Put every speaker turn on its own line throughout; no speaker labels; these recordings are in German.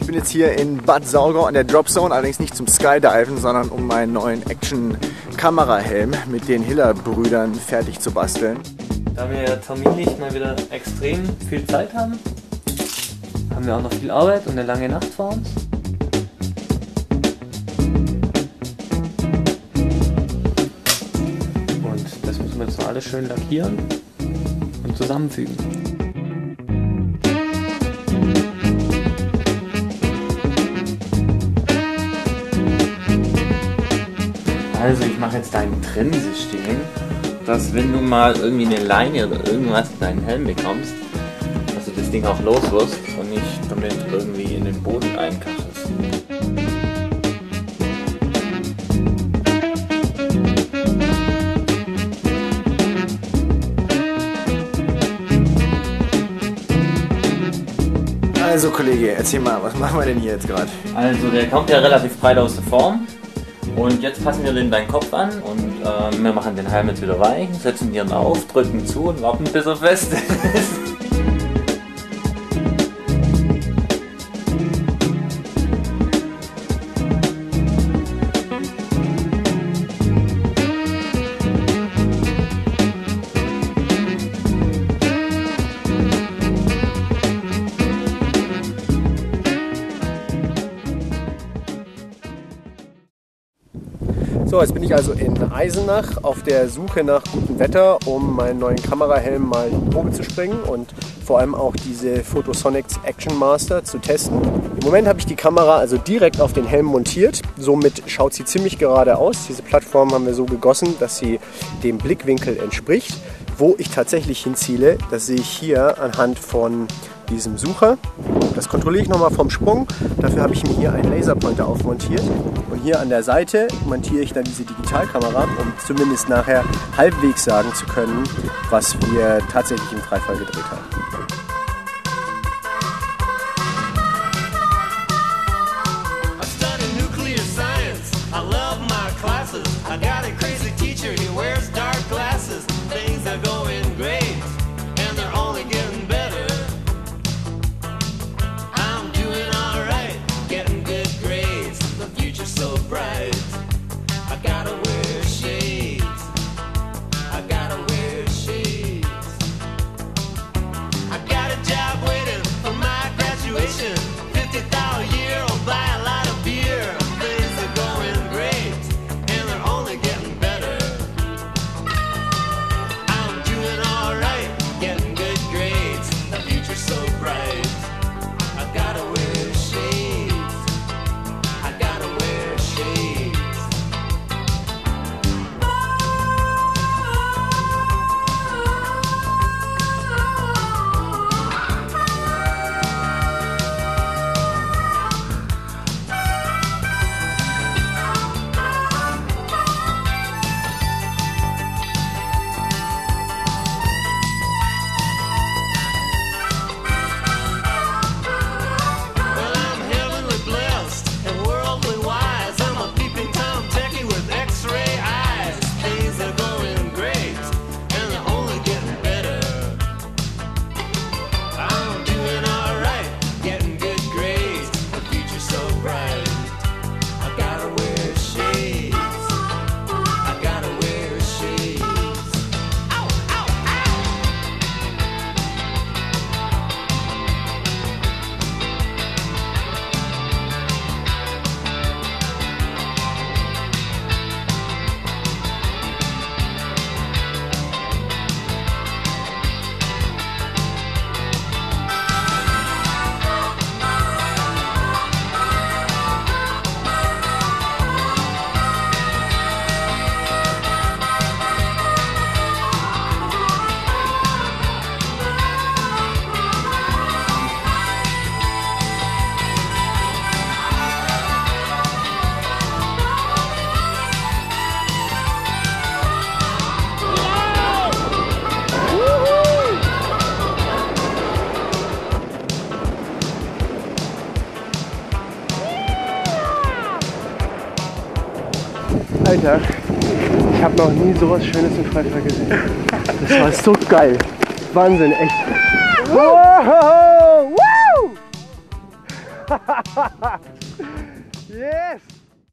bin jetzt hier in Bad Saulgau an der Dropzone, allerdings nicht zum Skydiven, sondern um meinen neuen Action-Kamerahelm mit den Hiller-Brüdern fertig zu basteln.
Da wir ja terminlich mal wieder extrem viel Zeit haben, haben wir auch noch viel Arbeit und eine lange Nacht vor uns. Und das müssen wir jetzt noch alles schön lackieren und zusammenfügen. Also ich mache jetzt dein Trennsystem, dass wenn du mal irgendwie eine Leine oder irgendwas in deinen Helm bekommst, dass du das Ding auch los wirst und nicht damit irgendwie in den Boden einkachelst.
Also Kollege, erzähl mal, was machen wir denn hier jetzt gerade?
Also der kommt ja relativ breit aus der Form. Und jetzt passen wir den deinen Kopf an und wir machen den Helm jetzt wieder weich, setzen ihn auf, drücken zu und warten bis er fest ist.
So, jetzt bin ich also in Eisenach auf der Suche nach gutem Wetter, um meinen neuen Kamerahelm mal in die Probe zu springen und vor allem auch diese Photosonics Action Master zu testen. Im Moment habe ich die Kamera also direkt auf den Helm montiert, somit schaut sie ziemlich gerade aus. Diese Plattform haben wir so gegossen, dass sie dem Blickwinkel entspricht. Wo ich tatsächlich hinziele, das sehe ich hier anhand von diesem Sucher. Das kontrolliere ich nochmal vom Sprung. Dafür habe ich mir hier einen Laserpointer aufmontiert. Und hier an der Seite montiere ich dann diese Digitalkamera, um zumindest nachher halbwegs sagen zu können, was wir tatsächlich im Freifall gedreht haben. Alter, ich habe noch nie sowas Schönes im Freifall gesehen. Das war so geil. Wahnsinn, echt. Wow! Yes!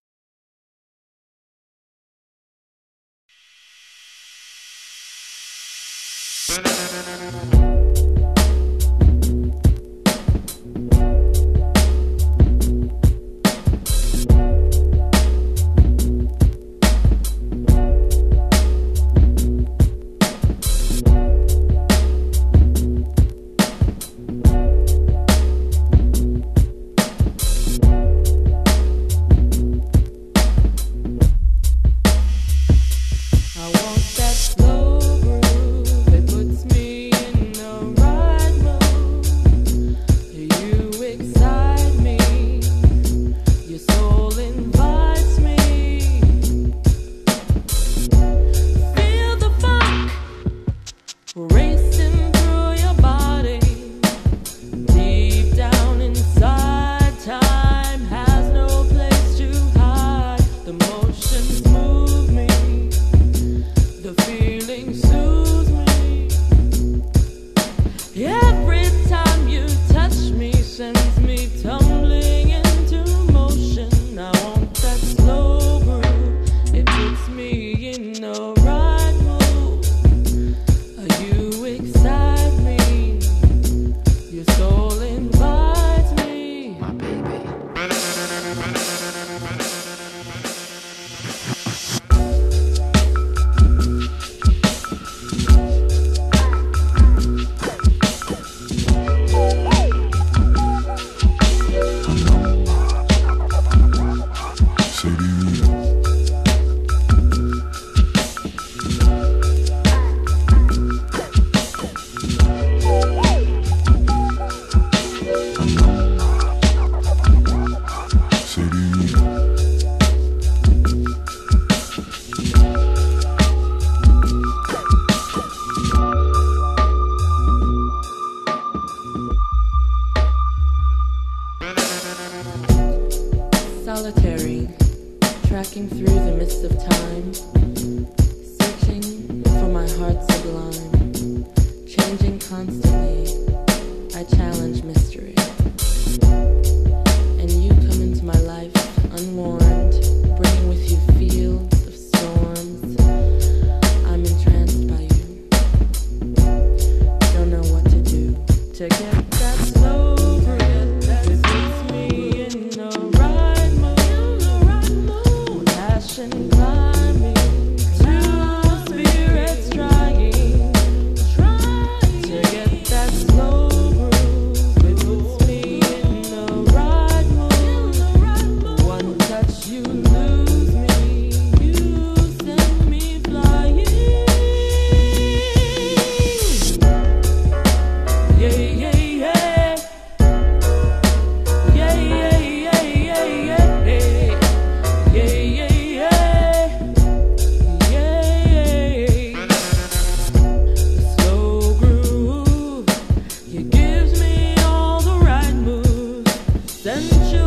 Solitary, tracking through the mist of time, searching for my heart sublime, changing constantly, I challenge mystery. And you come into my life unwarned, bringing with you fields of storms. I'm entranced by you, don't know what to do to get that slow breath that puts me in a right mood, passion climbing, two spirits trying to get that slow groove. It puts me in a right mood. One touch, you lose me, you send me flying. Yeah, yeah, yeah. Yeah, yeah, yeah, yeah, yeah. Yeah, yeah, yeah. Yeah. The slow groove, it gives me all the right moves. Sensual.